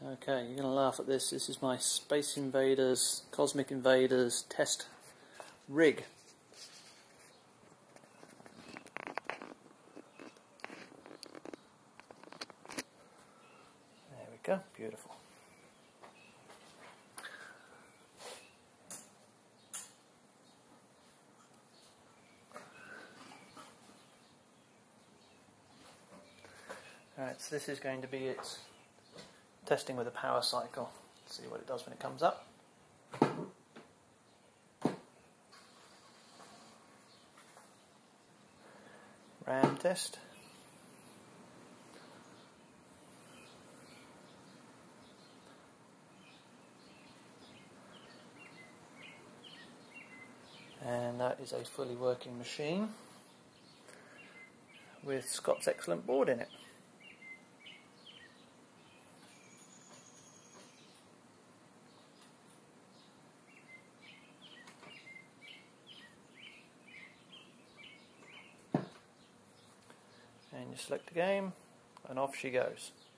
Okay, you're going to laugh at this. This is my Space Invaders, Cosmic Invaders test rig. There we go, beautiful. Alright, so this is going to be its testing with a power cycle. Let's see what it does when it comes up. RAM test. And that is a fully working machine with Scott's Excellent board in it. And you select the game and off she goes.